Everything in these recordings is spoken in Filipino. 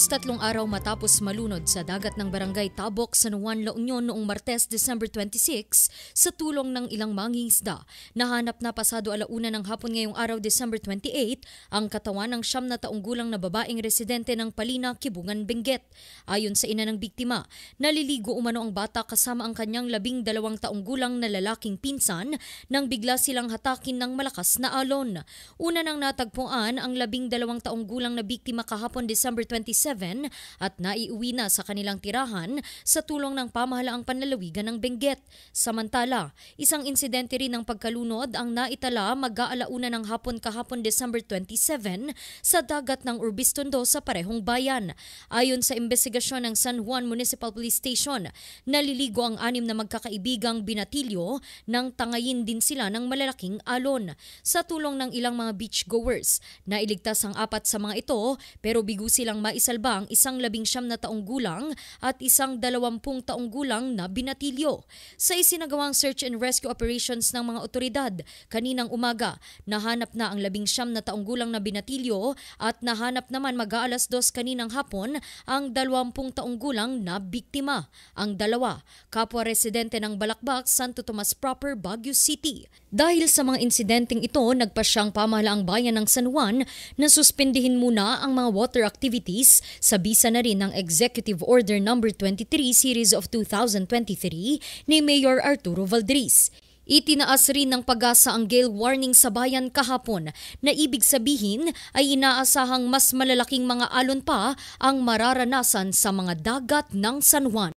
Halos 3 araw matapos malunod sa dagat ng barangay Tabok, San Juan, La Union noong Martes, December 26 sa tulong ng ilang mangingisda, nahanap na pasado 1:00 ng hapon ngayong araw, December 28, ang katawan ng 9 na taong gulang na babaeng residente ng Palina, Kibungan, Benguet. Ayon sa ina ng biktima, naliligo umano ang bata kasama ang kanyang 12 taong gulang na lalaking pinsan nang bigla silang hatakin ng malakas na alon. Una nang natagpuan ang 12 taong gulang na biktima kahapon, December 27, at naiuwi na sa kanilang tirahan sa tulong ng pamahalaang panlalawigan ng Benguet. Samantala, isang insidente rin ng pagkalunod ang naitala mag-aalauna ng hapon kahapon, December 27, sa dagat ng Urbistondo sa parehong bayan. Ayon sa investigasyon ng San Juan Municipal Police Station, naliligo ang 6 na magkakaibigang binatilyo nang tangayin din sila ng malalaking alon. Sa tulong ng ilang mga beachgoers, nailigtas ang 4 sa mga ito pero bigo silang maisalba ang isang 19 na taong gulang at isang 20 taong gulang na binatilyo. Sa isinagawang search and rescue operations ng mga otoridad, kaninang umaga, nahanap na ang 19 na taong gulang na binatilyo at nahanap naman mag-aalas 2 kaninang hapon ang 20 taong gulang na biktima. Ang dalawa, kapwa residente ng Balakbak, Santo Tomas Proper, Baguio City. Dahil sa mga insidenteng ito, nagpasyang pamahalaang bayan ng San Juan na suspindihin muna ang mga water activities sa bisa na rin ng Executive Order No. 23 Series of 2023 ni Mayor Arturo Valdriz. Itinaas rin ng Pag-asa ang gale warning sa bayan kahapon na ibig sabihin ay inaasahang mas malalaking mga alon pa ang mararanasan sa mga dagat ng San Juan.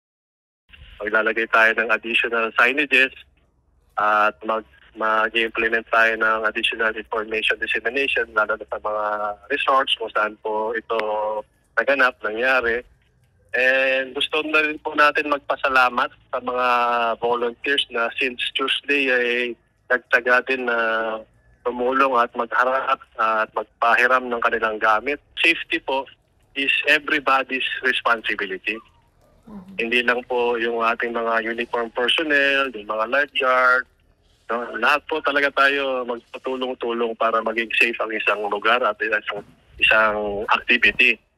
Maglalagay tayo ng additional signages at mag-implement tayo ng additional information dissemination lalo na sa mga resorts kung saan po ito naganap, nangyari. And gusto na rin po natin magpasalamat sa mga volunteers na since Tuesday ay nagtaga din na tumulong at magharap at magpahiram ng kanilang gamit. Safety po is everybody's responsibility. Hindi lang po yung ating mga uniform personnel, yung mga lifeguard. No? Lahat po talaga tayo magpatulong-tulong para maging safe ang isang lugar at isang activity.